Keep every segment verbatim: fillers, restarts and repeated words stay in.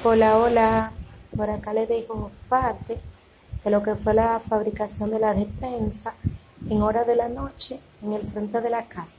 Hola, hola. Por acá les dejo parte de lo que fue la fabricación de la despensa en hora de la noche en el frente de la casa.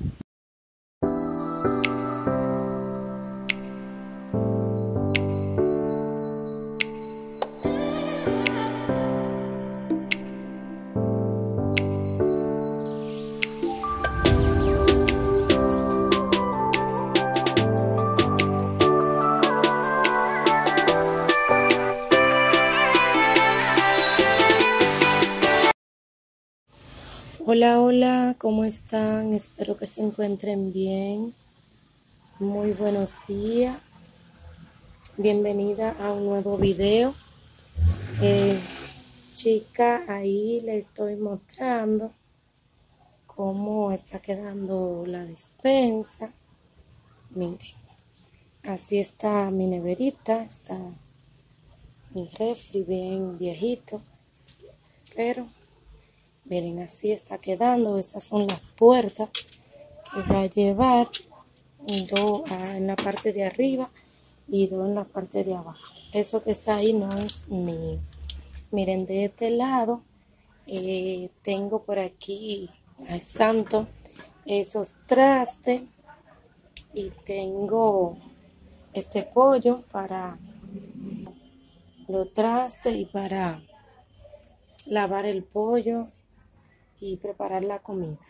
Hola, hola, ¿cómo están? Espero que se encuentren bien. Muy buenos días. Bienvenida a un nuevo video. Eh, chica, ahí le estoy mostrando cómo está quedando la despensa. Miren, así está mi neverita, está mi refri bien viejito, pero miren, así está quedando. Estas son las puertas que va a llevar, dos en la parte de arriba y dos en la parte de abajo. Eso que está ahí no es mío. Miren, de este lado eh, tengo por aquí, ay santo, esos trastes, y tengo este pollo para los trastes y para lavar el pollo y preparar la comida.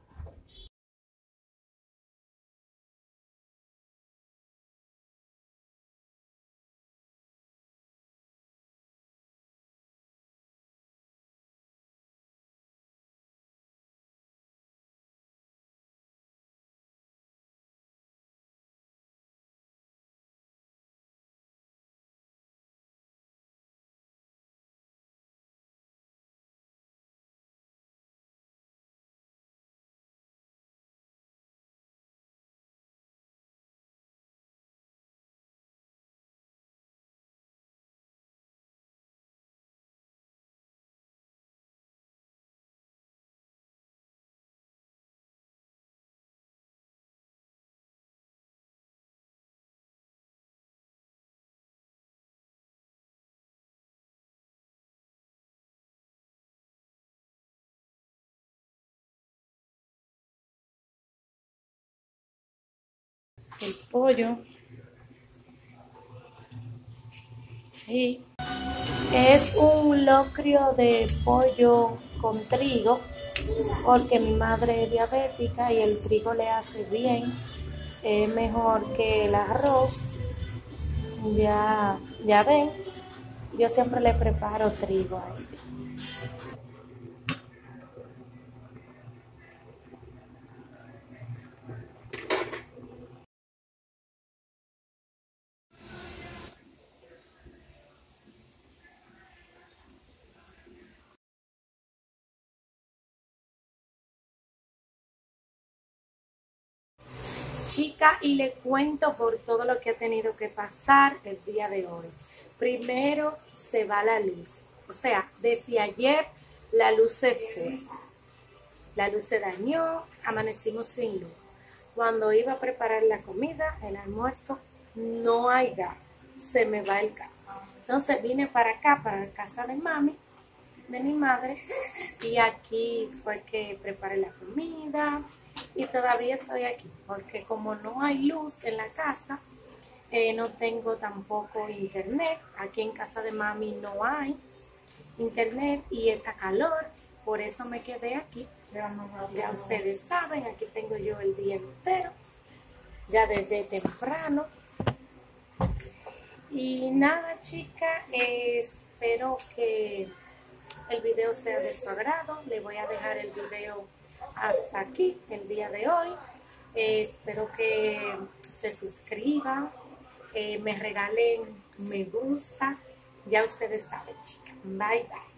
El pollo, sí, es un locrio de pollo con trigo, porque mi madre es diabética y el trigo le hace bien. Es mejor que el arroz. Ya, ya ven, yo siempre le preparo trigo a ella. Chica, y le cuento por todo lo que ha tenido que pasar el día de hoy. Primero se va la luz, o sea, desde ayer la luz se fue, la luz se dañó, amanecimos sin luz. Cuando iba a preparar la comida, el almuerzo, no hay gas, se me va el gas. Entonces vine para acá, para la casa de mami, de mi madre, y aquí fue que preparé la comida y todavía estoy aquí porque como no hay luz en la casa, eh, no tengo tampoco internet. Aquí en casa de mami no hay internet y está calor, por eso me quedé aquí. Ya ustedes saben, aquí tengo yo el día entero, ya desde temprano. Y nada, chica, eh, espero que el video sea de su agrado. Le voy a dejar el video hasta aquí el día de hoy. Eh, espero que se suscriban, eh, me regalen me gusta. Ya ustedes saben, chicas. Bye, bye.